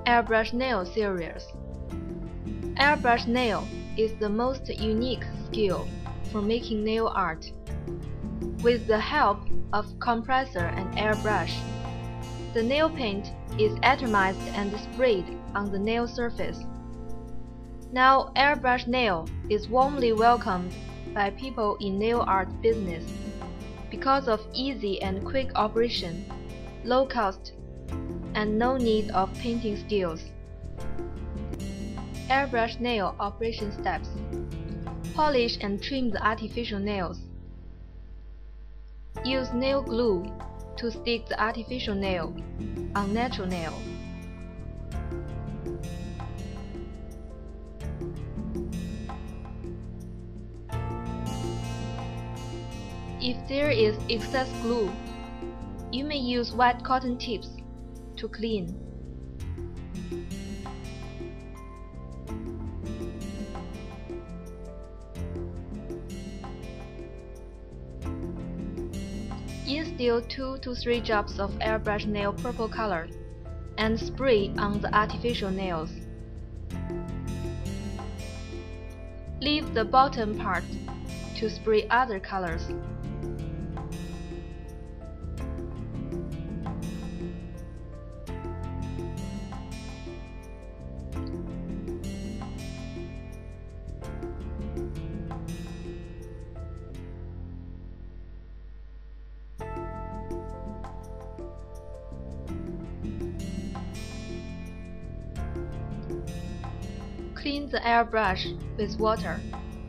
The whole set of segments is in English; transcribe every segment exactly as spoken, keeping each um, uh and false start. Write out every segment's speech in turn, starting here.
Airbrush nail series. Airbrush nail is the most unique skill for making nail art. With the help of compressor and airbrush, the nail paint is atomized and sprayed on the nail surface. Now, airbrush nail is warmly welcomed by people in nail art business because of easy and quick operation, low cost, and no need of painting skills. Airbrush nail operation steps: polish and trim the artificial nails. Use nail glue to stick the artificial nail on natural nail. If there is excess glue, you may use wet cotton tips to clean. Instill two to three drops of airbrush nail purple color and spray on the artificial nails. Leave the bottom part to spray other colors. Clean the airbrush with water.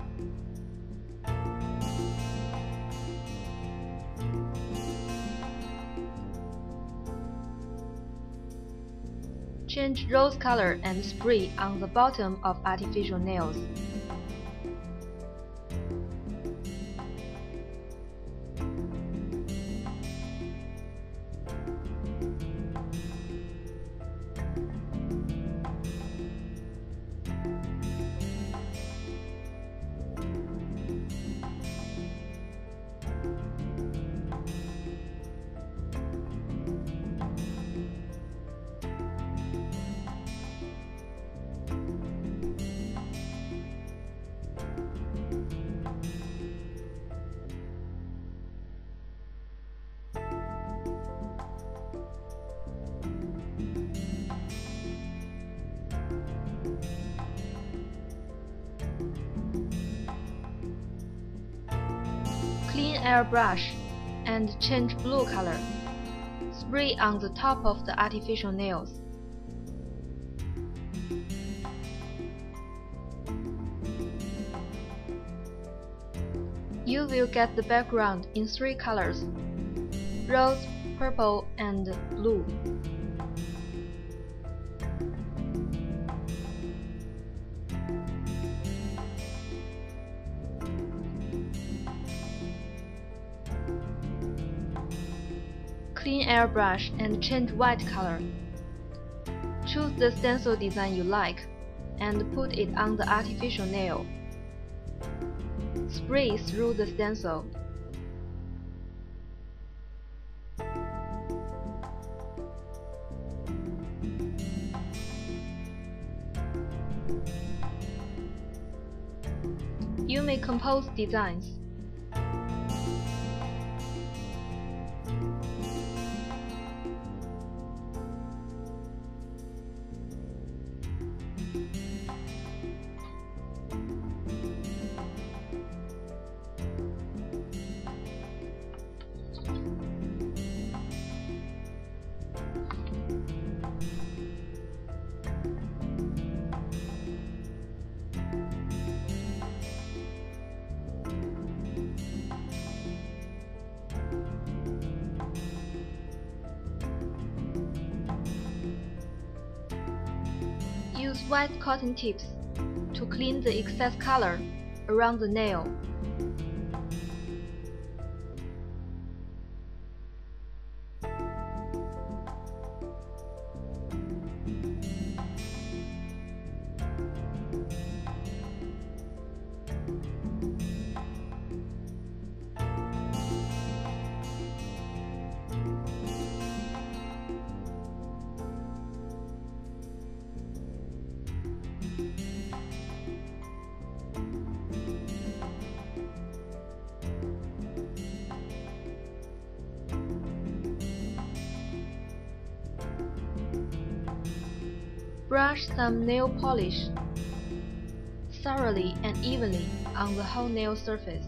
Change rose color and spray on the bottom of artificial nails. Clean airbrush and change blue color. Spray on the top of the artificial nails. You will get the background in three colors: rose, purple, and blue. Clean airbrush and change white color. Choose the stencil design you like and put it on the artificial nail. Spray through the stencil. You may compose designs. Use white cotton tips to clean the excess color around the nail. Brush some nail polish thoroughly and evenly on the whole nail surface.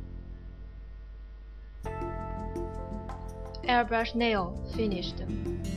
Airbrush nail finished.